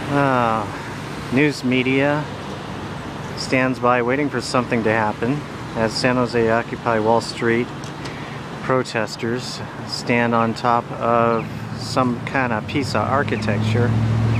News media stands by waiting for something to happen as San Jose Occupy Wall Street protesters stand on top of some kind of piece of architecture